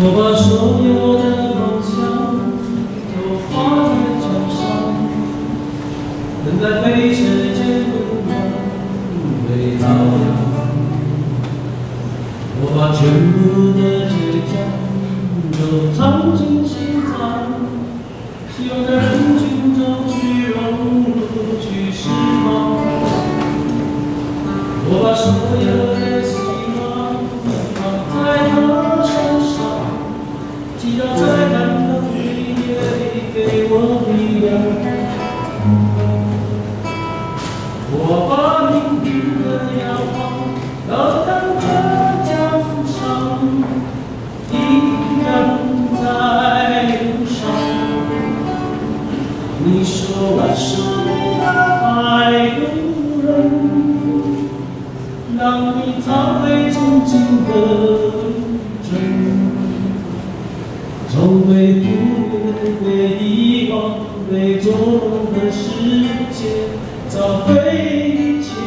我把所有的梦想都画在墙上，等待被时间温暖，被照亮。我把全部的倔强都藏进心脏，希望在人群中去融入，去释放。我把所有的希望放在他身上，祈祷在寒冷里也给我力量。我把命运的阳光都当作奖赏，依然在路上。你说我是你的爱路人，让你找回曾经的真，从被忽略、被遗忘、被捉弄的世界找回一切。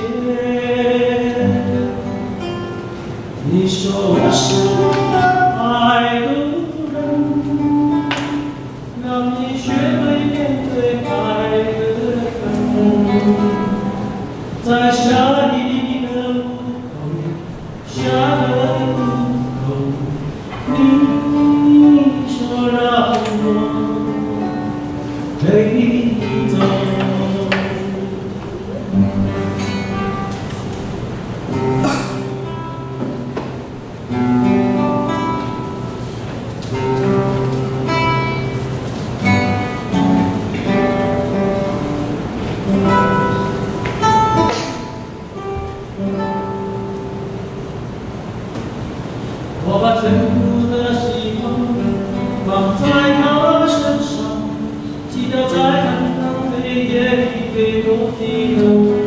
你说我是你的爱路人，让你学会面对爱的恨，在下一个路口，下个路口，你说让我陪你走。我把全部的希望放在他身上，祈祷在寒冷黑夜里给我力量。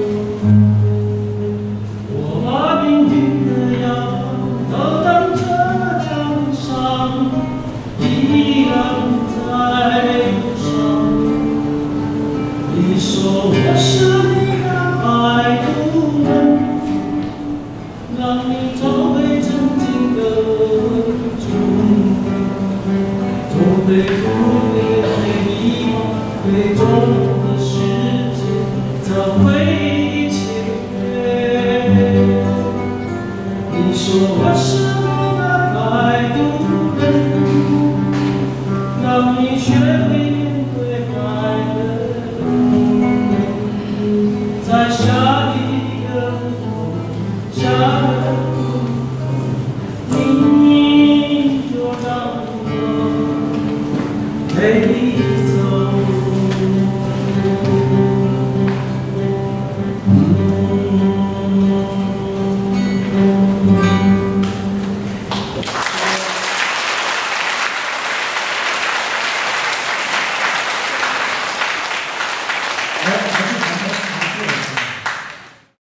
我把命运的阳光都当作奖赏，依然在路上。你说我是你的爱路人，让你找回曾经的从被忽略、被遗忘、被捉弄的世界找回一切。你说我是你的爱路人，让你学会面对爱的恨，在下一个路口，下